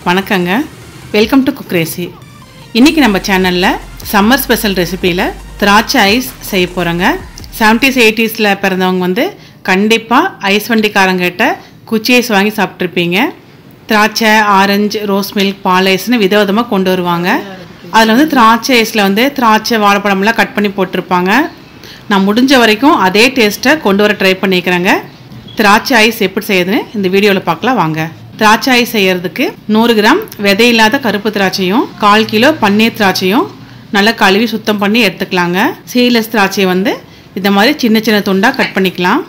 வணக்கங்க. Welcome to Cookrazy. இன்னைக்கு நம்ம சேனல்ல சம்மர் ஸ்பெஷல் ரெசிபில திராட்சை ஐஸ் செய்ய போறோங்க. 70s 80sல பிறந்தவங்க வந்து கண்டிப்பா ஐஸ் வண்டிக்காரங்கிட்ட குச்சி ஐஸ் வாங்கி சாப்பிட்டுருப்பீங்க. திராட்சை, ஆரஞ்சு, ரோஸ் மில்க், பால் ஐஸ்னு விதவிதமா கொண்டு வருவாங்க. அதில் வந்து திராட்சை ஐஸில் வந்து திராட்சை வாழைப்பழம்லாம் கட் பண்ணி போட்டிருப்பாங்க. நான் முடிஞ்ச வரைக்கும் அதே டேஸ்ட்டை கொண்டு வர ட்ரை பண்ணிக்கிறேங்க. திராட்சை ஐஸ் எப்படி செய்யுதுன்னு இந்த வீடியோவில் பார்க்கலாம் வாங்க. திராட்சை ஐஸ் செய்யறதுக்கு 100 கிராம் விதை இல்லாத கருப்பு திராட்சையும் 1/4 கிலோ பன்னீர் திராட்சையும் நல்லா கழுவி சுத்தம் பண்ணி எடுத்துக்கலாங்க. சீட்லெஸ் திராட்சையை வந்து இந்த மாதிரி சின்ன சின்ன துண்டாக கட் பண்ணிக்கலாம்.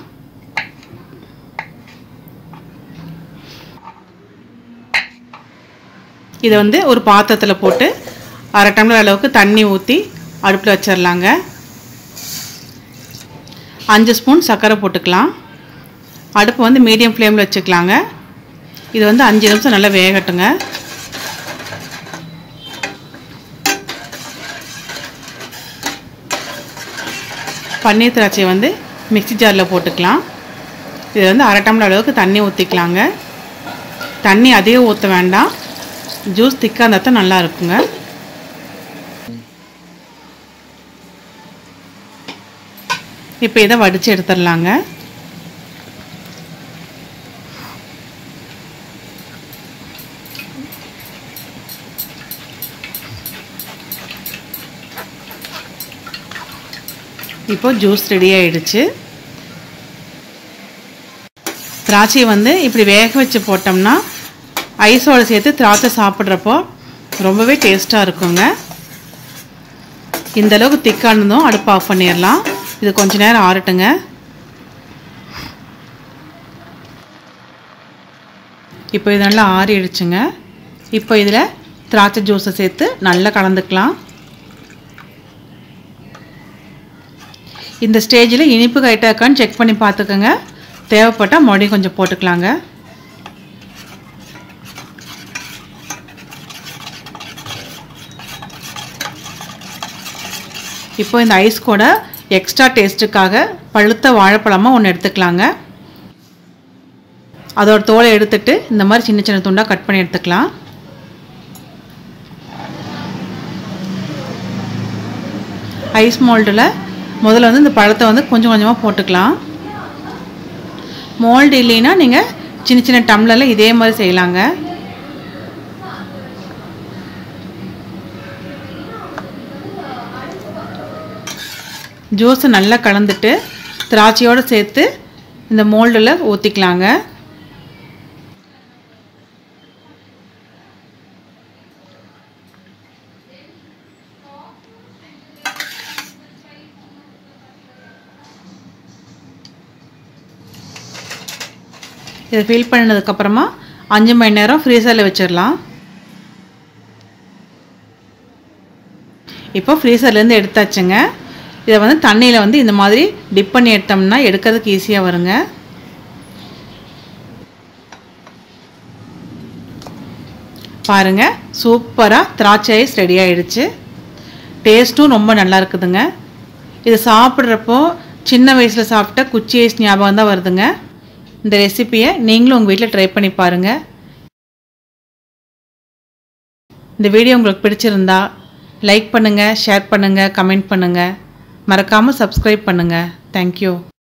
இதை வந்து ஒரு பாத்திரத்தில் போட்டு 1/2 டம்ளர் அளவுக்கு தண்ணி ஊற்றி அடுப்பில் வச்சிடலாங்க. 5 ஸ்பூன் சர்க்கரை போட்டுக்கலாம். அடுப்பு வந்து மீடியம் ஃப்ளேமில் வச்சுக்கலாங்க. இது வந்து 5 நிமிஷம் நல்லா வேகட்டுங்க. பன்னீர் திராட்சையை வந்து மிக்ஸி ஜாரில் போட்டுக்கலாம். இது வந்து 1/2 டம்ளர் அளவுக்கு தண்ணி ஊற்றிக்கலாங்க. தண்ணி அதிகம் ஊற்ற வேண்டாம், ஜூஸ் திக்காக இருந்தால் தான் நல்லா இருக்குங்க. இப்போ இதை வடித்து எடுத்துடலாங்க. இப்போ ஜூஸ் ரெடி ஆயிடுச்சு. திராட்சையை வந்து இப்படி வேக வச்சு போட்டோம்னா ஐஸோடு சேர்த்து திராட்சை சாப்பிட்றப்போ ரொம்பவே டேஸ்ட்டாக இருக்குங்க. இந்த அளவுக்கு திக்கானதும் அடுப்பு ஆஃப் பண்ணிடலாம். இது கொஞ்ச நேரம் ஆறட்டுங்க. இப்போ இது நல்லா ஆறிடுச்சுங்க. இப்போ இதில் திராட்சை ஜூஸை சேர்த்து நல்லா கலந்துக்கலாம். இந்த ஸ்டேஜில் இனிப்பு கைட்டாக இருக்கான்னு செக் பண்ணி பார்த்துக்கோங்க. தேவைப்பட்டால் மறுபடியும் கொஞ்சம் போட்டுக்கலாங்க. இப்போ இந்த ஐஸ் கூட எக்ஸ்ட்ரா டேஸ்ட்டுக்காக பழுத்த வாழைப்பழமாக ஒன்று எடுத்துக்கலாங்க. அதோட தோலை எடுத்துட்டு இந்த மாதிரி சின்ன சின்ன துண்டாக கட் பண்ணி எடுத்துக்கலாம். ஐஸ் மோல்டில் முதல்ல வந்து இந்த பழத்தை வந்து கொஞ்சம் கொஞ்சமாக போட்டுக்கலாம். மோல்டு இல்லைன்னா நீங்கள் சின்ன சின்ன டம்ளரில் இதே மாதிரி செய்யலாங்க. ஜூஸை நல்லா கலந்துட்டு திராட்சையோடு சேர்த்து இந்த மோல்டில் ஊற்றிக்கலாங்க. இதை ஃபில் பண்ணதுக்கப்புறமா 5 மணி நேரம் ஃப்ரீசரில் வச்சிடலாம். இப்போ ஃப்ரீசர்லேருந்து எடுத்தாச்சுங்க. இதை வந்து தண்ணியில் வந்து இந்த மாதிரி டிப் பண்ணி எடுத்தோம்னா எடுக்கிறதுக்கு ஈஸியாக வருங்க. பாருங்கள், சூப்பராக திராட்சை ஐஸ் ரெடி ஆகிடுச்சு. டேஸ்ட்டும் ரொம்ப நல்லா இருக்குதுங்க. இதை சாப்பிட்றப்போ சின்ன வயசில் சாப்பிட்ட குச்சி ஐஸ் ஞாபகம் தான் வருதுங்க. இந்த ரெசிபியை நீங்களும் உங்கள் வீட்டில் ட்ரை பண்ணி பாருங்கள். இந்த வீடியோ உங்களுக்கு பிடிச்சிருந்தா லைக் பண்ணுங்கள், ஷேர் பண்ணுங்கள், கமெண்ட் பண்ணுங்கள். மறக்காமல் சப்ஸ்கிரைப் பண்ணுங்கள். தேங்க்யூ.